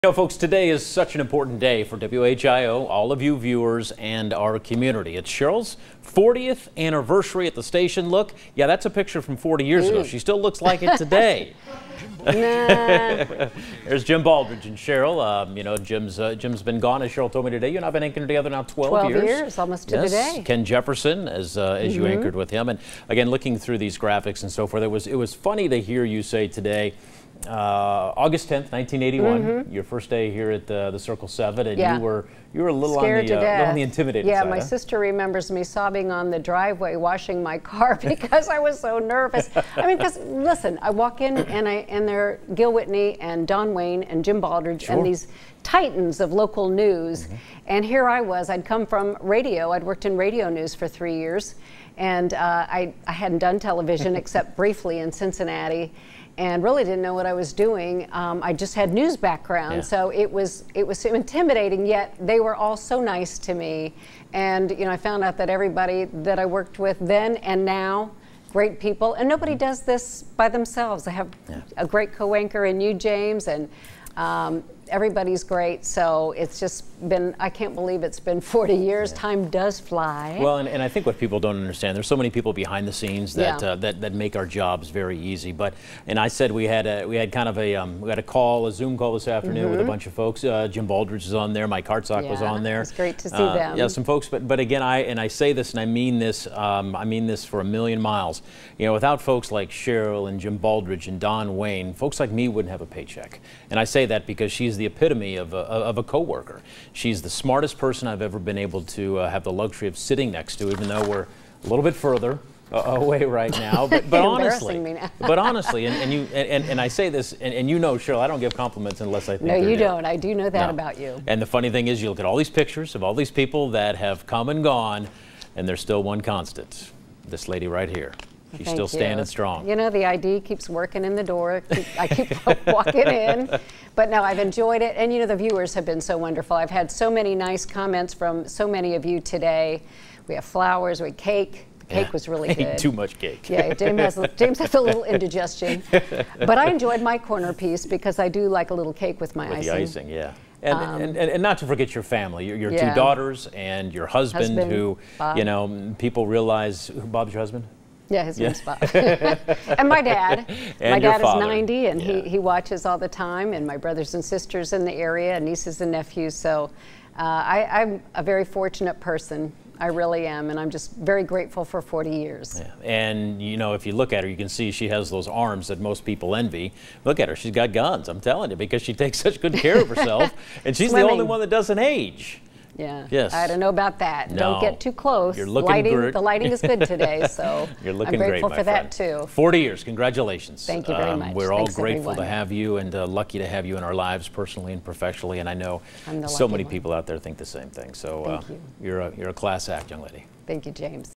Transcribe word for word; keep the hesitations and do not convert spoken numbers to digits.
You know, folks, today is such an important day for W H I O, all of you viewers, and our community. It's Cheryl's fortieth anniversary at the station. Look, yeah, that's a picture from forty years Ooh. ago. She still looks like it today. Nah. There's Jim Baldridge and Cheryl. Um, you know, Jim's uh, Jim's been gone, as Cheryl told me today. You and I've been anchoring together now twelve, twelve years. years, almost to yes. the day. Ken Jefferson, as uh, as mm-hmm. you anchored with him, and again, looking through these graphics and so forth, it was it was funny to hear you say today. Uh, August tenth, nineteen eighty-one, mm-hmm. your first day here at the, the Circle seven, and yeah. you were you were a little Scared on the to uh, death. little on the intimidated yeah, side. my huh? sister remembers me sobbing on the driveway washing my car because I was so nervous. I mean, because listen, I walk in and I and there Gil Whitney and Don Wayne and Jim Baldridge sure. and these titans of local news, mm-hmm. and here I was. I'd come from radio. I'd worked in radio news for three years, and uh, I I hadn't done television except briefly in Cincinnati. And really didn't know what I was doing. Um, I just had news background, yeah. so it was it was so intimidating. Yet they were all so nice to me, and you know I found out that everybody that I worked with then and now, great people, and nobody does this by themselves. I have yeah. a great co-anchor in you, James, and um, everybody's great. So it's just been, I can't believe it's been forty years. Yeah. Time does fly. Well, and, and I think what people don't understand, there's so many people behind the scenes that, yeah. uh, that that make our jobs very easy. But, and I said we had a, we had kind of a, um, we had a call, a Zoom call this afternoon mm-hmm. with a bunch of folks. Uh, Jim Baldridge is on there, Mike Hartsock yeah, was on there. It's great to see uh, them. Yeah, some folks, but but again, I, and I say this and I mean this, um, I mean this for a million miles. You know, without folks like Cheryl and Jim Baldridge and Don Wayne, folks like me wouldn't have a paycheck. And I say that because she's the epitome of a, of a co-worker. She's the smartest person I've ever been able to uh, have the luxury of sitting next to, even though we're a little bit further uh, away right now. But, but honestly, me now. but honestly, and, and you and, and I say this, and, and you know, Cheryl, I don't give compliments unless I think no, they're you good. don't. I do know that no. about you. And the funny thing is, you look at all these pictures of all these people that have come and gone, and there's still one constant: this lady right here. She's Thank still you. standing strong. You know, the I D keeps working in the door. I keep walking in. But no, I've enjoyed it. And, you know, the viewers have been so wonderful. I've had so many nice comments from so many of you today. We have flowers, we had cake. The cake yeah. was really I good. ate too much cake. Yeah, James has, James has a little indigestion. But I enjoyed my corner piece because I do like a little cake with my with icing. the icing, yeah. And, Um, and, and, and not to forget your family, your, your yeah. two daughters and your husband, Husband, who, Bob. you know, people realize, who, Bob's your husband? Yeah, his Yeah. name's Bob. And my dad. And my your dad father. is ninety, and Yeah. he, he watches all the time, and my brothers and sisters in the area, and nieces and nephews. So uh, I, I'm a very fortunate person. I really am, and I'm just very grateful for forty years. Yeah. And, you know, if you look at her, you can see she has those arms that most people envy. Look at her. She's got guns, I'm telling you, because she takes such good care of herself. And she's Swimming. the only one that doesn't age. Yeah. Yes. I don't know about that. No. Don't get too close. You're looking lighting, great. The lighting is good today, so You're looking I'm grateful great, my for friend. that too. forty years, congratulations. Thank you very um, much. We're all Thanks, grateful everyone. to have you and uh, lucky to have you in our lives personally and professionally. And I know I'm the so lucky many one. people out there think the same thing. So uh, Thank you. You're a, you're a class act, young lady. Thank you, James.